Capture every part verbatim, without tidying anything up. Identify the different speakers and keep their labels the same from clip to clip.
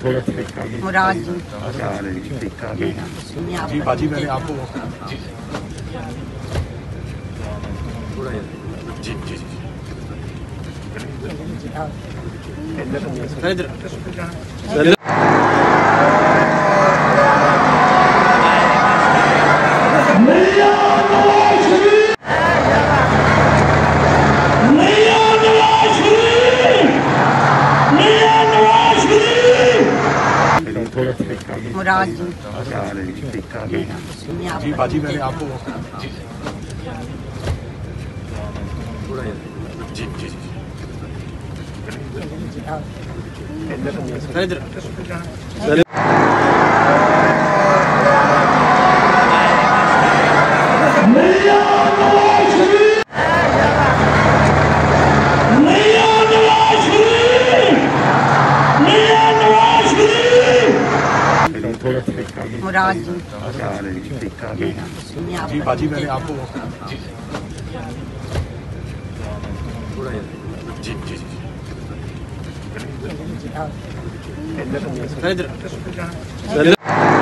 Speaker 1: مراد
Speaker 2: جی باجی میں نے آپ کو جی جی جی
Speaker 1: مراد
Speaker 2: جی باجی میں نے آپ کو جی جی جی
Speaker 1: مراد
Speaker 2: جی باجی میں نے آپ کو جی جی جی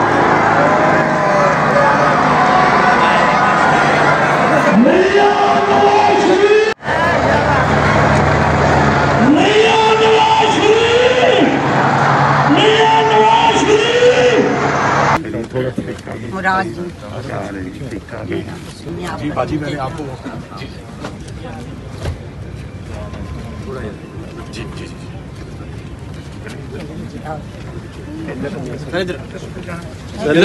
Speaker 1: مراد
Speaker 2: جی باجی میں نے آپ کو جی جی جی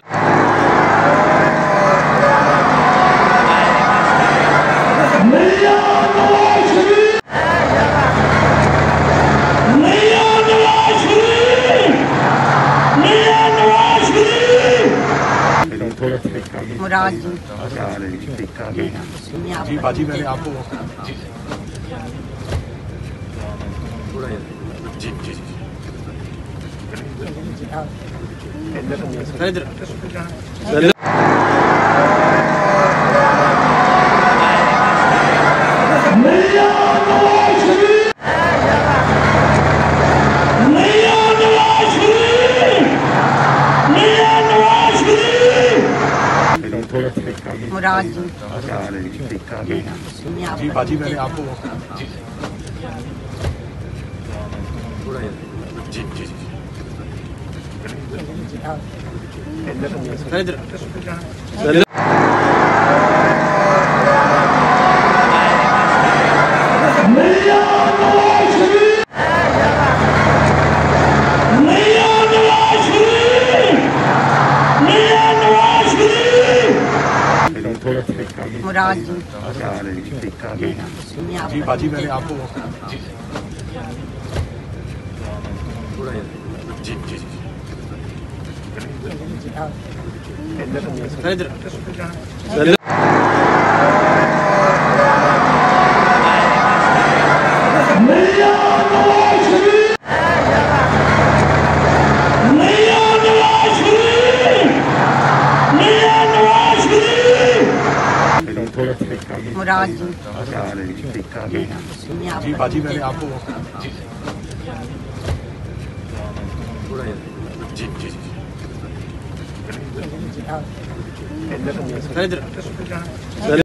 Speaker 1: مراد
Speaker 2: جی باجی میں نے آپ کو جی جی جی
Speaker 1: مراد
Speaker 2: جی باجی میں نے آپ کو جی جی جی
Speaker 1: مراد
Speaker 2: جی باجی میں نے آپ کو جی جی جی
Speaker 1: مراد
Speaker 2: جی باجی میں نے آپ کو جی جی جی